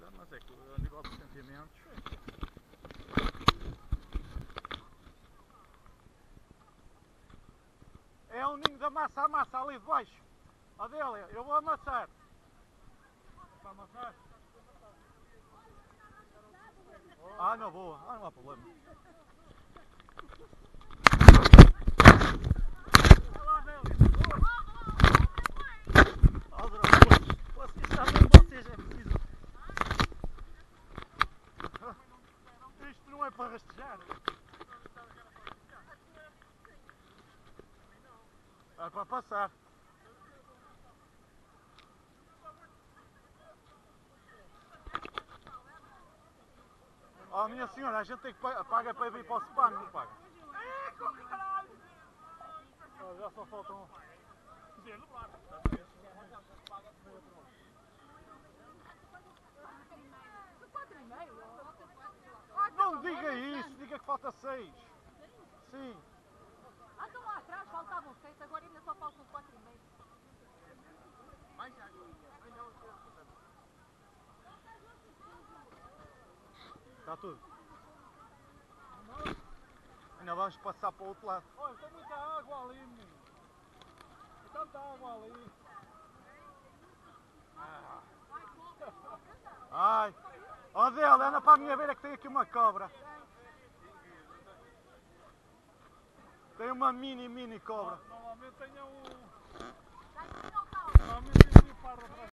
mas é que a nível de sentimentos. É o ninho da massa, a massa ali de baixo. Adélia, eu vou amassar. Para amassar? Ah, não vou, não há problema. Olha lá, Adélia. Oh, droga, vocês sabem, vocês é preciso. Isto não é para rastejar. É para passar. Oh, minha senhora, a gente tem que pagar para vir para o SPAN, não paga? Oh, já só faltam... Não diga isso, diga que falta 6. Sim. Então lá atrás faltavam 6, agora ainda só faltam 4,5. Mais já. Está tudo. Ainda vamos passar para o outro lado. Olha, tem muita água ali, menino. Tem tanta água ali. Ai. Oh, Dela, anda para a minha beira que tem aqui uma cobra. Tem uma mini cobra. Normalmente tenho um... Normalmente tenho um par de